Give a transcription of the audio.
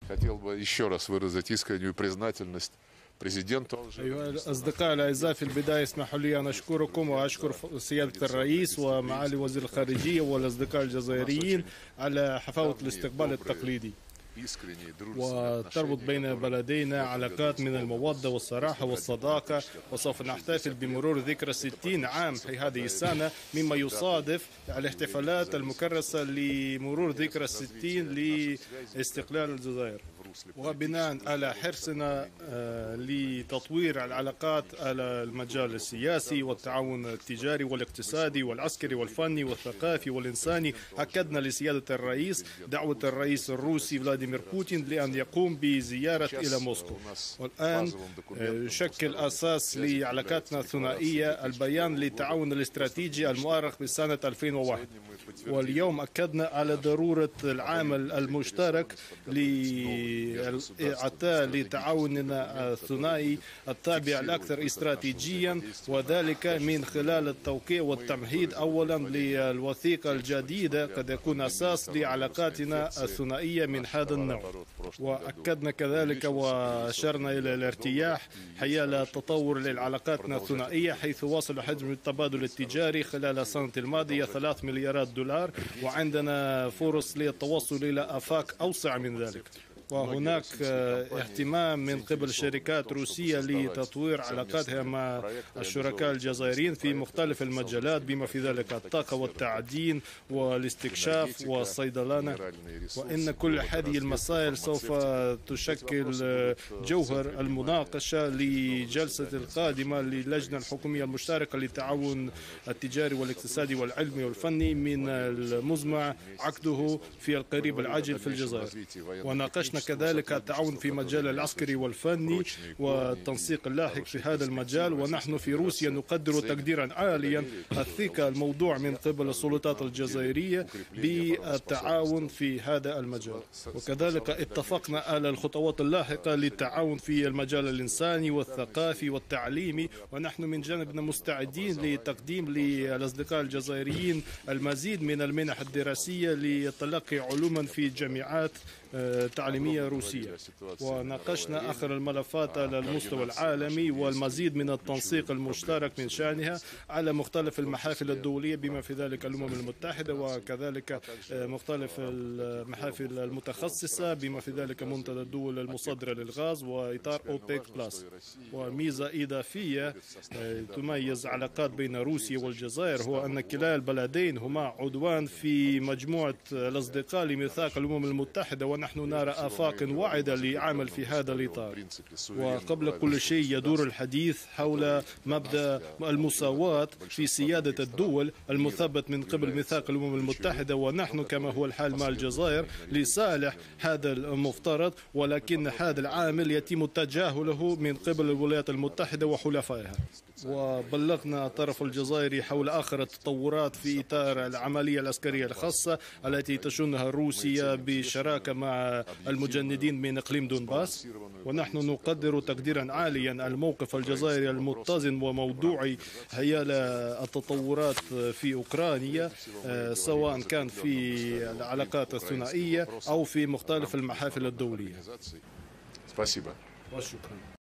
Хотел бы еще раз выразить искреннюю признательность президенту Алжира. أيها الأصدقاء الأعزاء، في البداية اسمحوا لي أن أشكركم وأشكر سيادة الرئيس ومعالي وزير الخارجية والأصدقاء الجزائريين على حفاوة الاستقبال التقليدي. وتربط بين بلدينا علاقات من المودة والصراحة والصداقة، وسوف نحتفل بمرور ذكرى 60 عام في هذه السنة، مما يصادف الاحتفالات المكرسة لمرور ذكرى 60 لاستقلال الجزائر. وبناء على حرصنا لتطوير العلاقات على المجال السياسي والتعاون التجاري والاقتصادي والعسكري والفني والثقافي والإنساني، أكدنا لسيادة الرئيس دعوة الرئيس الروسي فلاديمير بوتين لأن يقوم بزيارة إلى موسكو. والآن يشكل أساس لعلاقاتنا الثنائية البيان للتعاون الاستراتيجي المؤرخ بسنة 2001. واليوم أكدنا على ضرورة العمل المشترك لإعطاء لتعاوننا الثنائي التابع الأكثر استراتيجيا، وذلك من خلال التوقيع والتمهيد أولا للوثيقة الجديدة قد يكون أساس لعلاقاتنا الثنائية من هذا النوع. وأكدنا كذلك وأشرنا إلى الارتياح حيال التطور لعلاقاتنا الثنائية، حيث وصل حجم التبادل التجاري خلال السنة الماضية 3 مليارات دولار، وعندنا فرص للتوصل إلى آفاق أوسع من ذلك. وهناك اهتمام من قبل شركات روسية لتطوير علاقاتها مع الشركاء الجزائريين في مختلف المجالات، بما في ذلك الطاقة والتعدين والاستكشاف والصيدلانة. وإن كل هذه المسائل سوف تشكل جوهر المناقشة لجلسة القادمة للجنة الحكومية المشتركة للتعاون التجاري والاقتصادي والعلمي والفني، من المزمع عقده في القريب العاجل في الجزائر. وناقشنا كذلك التعاون في مجال العسكري والفني والتنسيق اللاحق في هذا المجال. ونحن في روسيا نقدر تقديرا عاليا الثقة الموضوع من قبل السلطات الجزائرية بالتعاون في هذا المجال. وكذلك اتفقنا على الخطوات اللاحقة للتعاون في المجال الإنساني والثقافي والتعليمي، ونحن من جانبنا مستعدين لتقديم للأصدقاء الجزائريين المزيد من المنح الدراسية لتلقي علوما في جامعات تعليمية روسية. وناقشنا آخر الملفات على المستوى العالمي والمزيد من التنسيق المشترك من شأنها على مختلف المحافل الدولية، بما في ذلك الأمم المتحدة، وكذلك مختلف المحافل المتخصصة، بما في ذلك منتدى الدول المصدرة للغاز وإطار أوبيك بلس. وميزة إضافية تميز علاقات بين روسيا والجزائر هو أن كلا البلدين هما عضوان في مجموعة الأصدقاء لميثاق الأمم المتحدة، ونحن نرى آفاق واعدة لعمل في هذا الإطار. وقبل كل شيء يدور الحديث حول مبدأ المساواة في سيادة الدول المثبت من قبل ميثاق الأمم المتحدة، ونحن كما هو الحال مع الجزائر لصالح هذا المفترض، ولكن هذا العامل يتم تجاهله من قبل الولايات المتحدة وحلفائها. وبلغنا الطرف الجزائري حول آخر التطورات في إطار العملية العسكرية الخاصة التي تشنها روسيا بشراكة مع المجندين من إقليم دونباس. ونحن نقدر تقديرا عاليا الموقف الجزائري المتزن وموضوعي حيال التطورات في أوكرانيا، سواء كان في العلاقات الثنائية أو في مختلف المحافل الدولية. Спасибо. وشكرا.